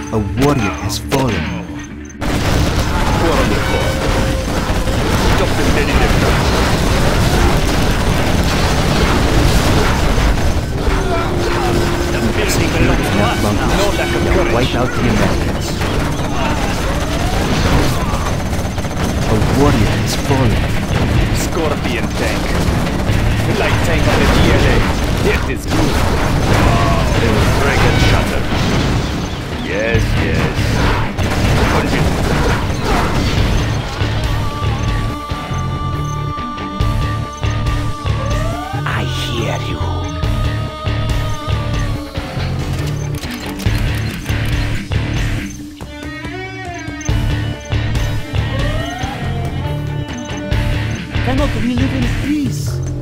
A warrior has fallen. Four on the floor. Stop them dead in their tracks. The building belongs to us now. No lack of courage. Wipe out the Americans. A warrior has fallen. Scorpion tank. Light tank of the GLA. It is good. They will break and shatter. Yes, yes. What is it? I hear you. Cannot we live in peace?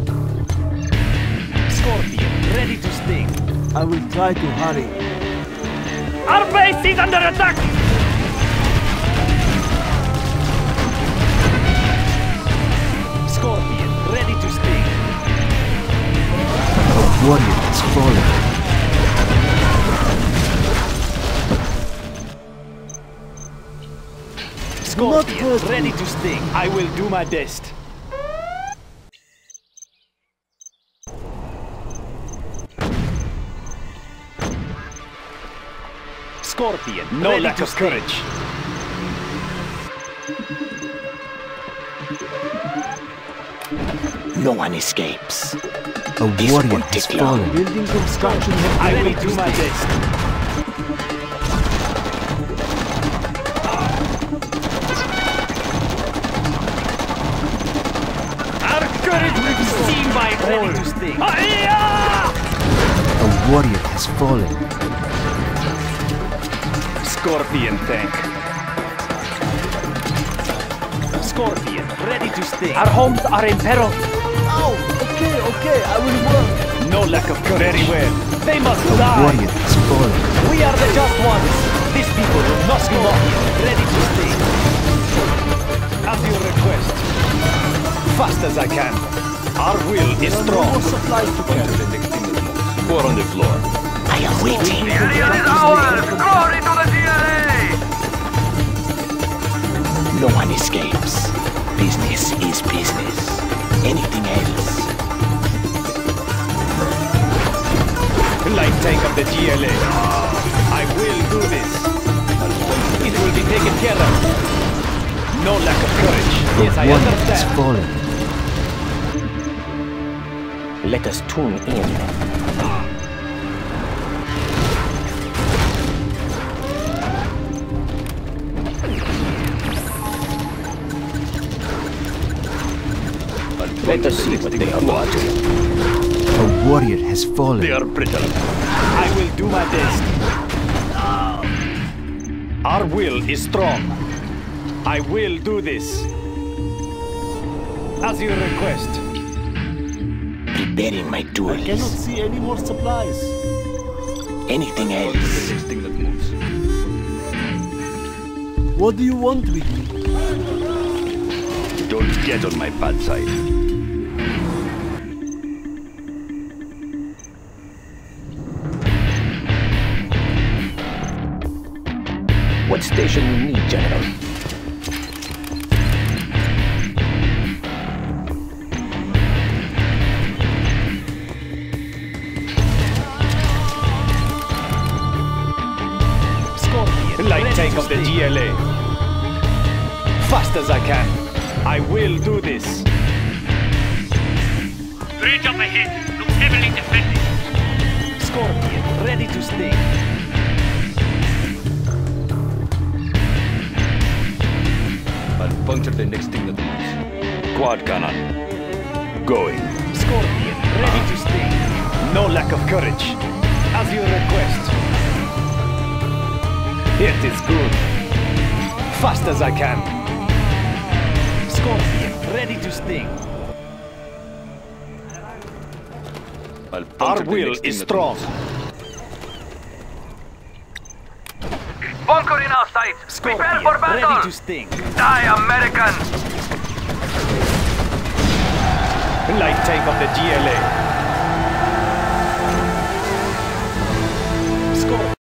Scorpion, ready to sting. I will try to hurry. Our base is under attack! Scorpion, ready to sting. A warrior has fallen. Scorpion, ready to sting. I will do my best. Scorpion, no lack of courage. No one escapes. A warrior has fallen. Building construction. I will do my best. Our courage will be seen by ready to sting. A warrior has fallen. Scorpion tank. Scorpion, ready to sting. Our homes are in peril. Oh, okay, I will work. No lack of courage. Very well. They must A die. warrior has fallen. We are the just ones. These people will not be mocked. Ready to sting. At your request. Fast as I can. Our will is No strong. more supplies to carry. Four on the floor. I am waiting. Glory to the GLA! No one escapes. Business is business. Anything else? Light tank of the GLA. I will do this. It will be taken care of. No lack of courage. A Yes, I warrior has understand. fallen. Let us tune in. Let us see what they are up to. A warrior has fallen. They are brittle. I will do my best. Our will is strong. I will do this. As you request. Preparing my I cannot tools. see any more supplies. Anything else? What do you want with me? Don't get on my bad side. What station you need, General? Scorpion, light tank of the GLA. Fast as I can. I will do this. Bridge up ahead. Looks heavily defended. Scorpion, ready to sting. I'll puncture the next thing that moves. Quad cannon. Going. Scorpion, ready to sting. No lack of courage. As you request. It is good. Fast as I can. Scorpion, ready to sting. Our will is strong. Bunker in our sight. Scorpion, Prepare for battle. ready to sting. Die, American. Light tank of the GLA.